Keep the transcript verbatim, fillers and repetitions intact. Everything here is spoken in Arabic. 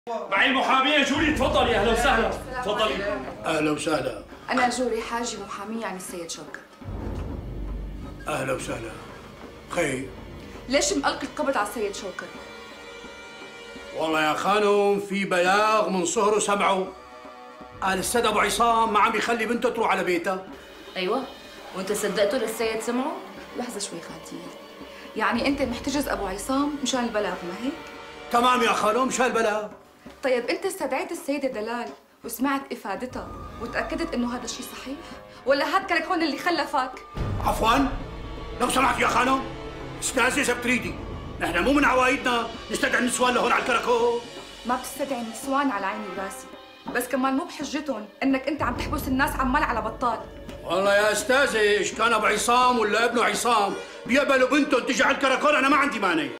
معي المحامية جوري، تفضلي. اهلا وسهلا. تفضلي. اهلا وسهلا. أنا جوري حاجي محامية عن السيد شوكت. اهلا وسهلا. خير؟ ليش مألقي القبض على السيد شوكت؟ والله يا خانم في بلاغ من صهره سمعه، قال السيد ابو عصام ما عم يخلي بنته تروح على بيتها. ايوه، وانت صدقته للسيد سمعه؟ لحظة شوي خالتي، يعني أنت محتجز أبو عصام مشان البلاغ ما هيك؟ تمام يا خانم، مشان البلاغ. طيب أنت استدعيت السيدة دلال وسمعت إفادتها وتأكدت إنه هذا الشيء صحيح؟ ولا هاد كركون اللي خلفك؟ عفوا لو سمحت يا خانم، استاذي اذا بتريدي، نحن مو من عوايدنا نستدعي النسوان لهون على الكركون. ما بتستدعي النسوان على عيني وراسي، بس كمان مو بحجتهم انك انت عم تحبس الناس عمال على بطال. والله يا استاذي ايش كان ابو عصام ولا ابنه عصام بيقبلوا بنتهم تجي على الكركون انا ما عندي مانع.